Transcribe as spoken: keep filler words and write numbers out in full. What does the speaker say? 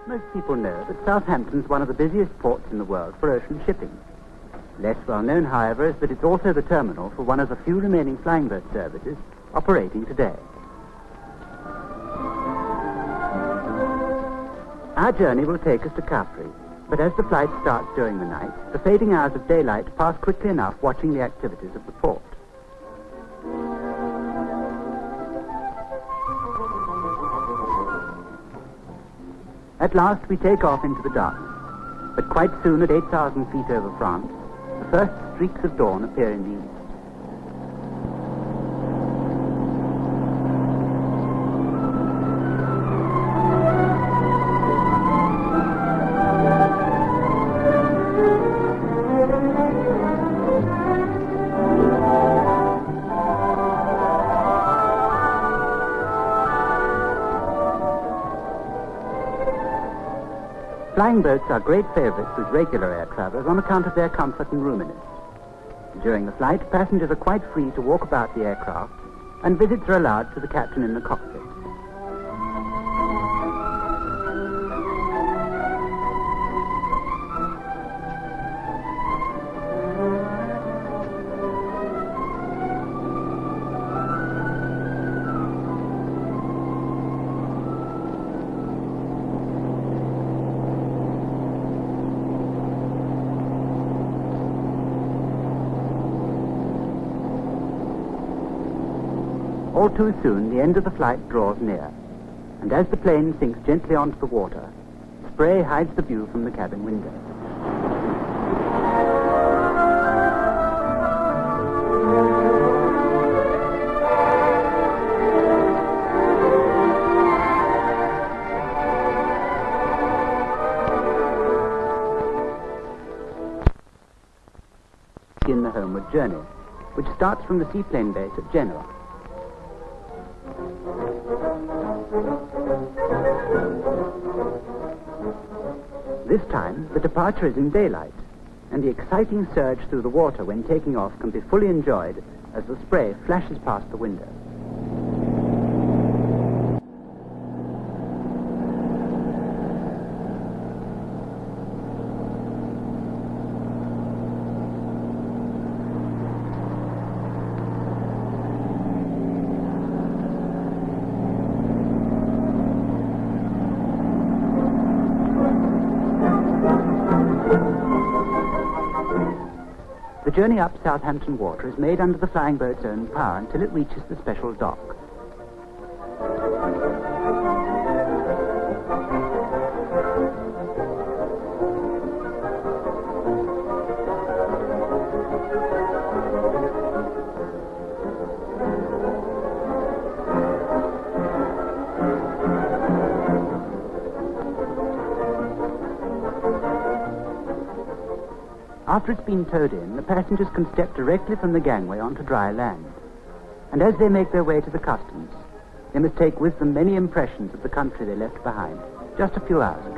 Most people know that Southampton is one of the busiest ports in the world for ocean shipping. Less well known, however, is that it's also the terminal for one of the few remaining flying boat services operating today. Our journey will take us to Capri, but as the flight starts during the night, the fading hours of daylight pass quickly enough watching the activities of the port. At last we take off into the dark, but quite soon at eight thousand feet over France, the first streaks of dawn appear in the east. Flying boats are great favorites with regular air travelers on account of their comfort and roominess. During the flight, passengers are quite free to walk about the aircraft, and visits are allowed to the captain in the cockpit. All too soon, the end of the flight draws near, and as the plane sinks gently onto the water, spray hides the view from the cabin window. In the homeward journey, which starts from the seaplane base at Genoa. This time, the departure is in daylight, and the exciting surge through the water when taking off can be fully enjoyed as the spray flashes past the window. The journey up Southampton Water is made under the flying boat's own power until it reaches the special dock. After it's been towed in, the passengers can step directly from the gangway onto dry land. And as they make their way to the customs, they must take with them many impressions of the country they left behind just a few hours ago.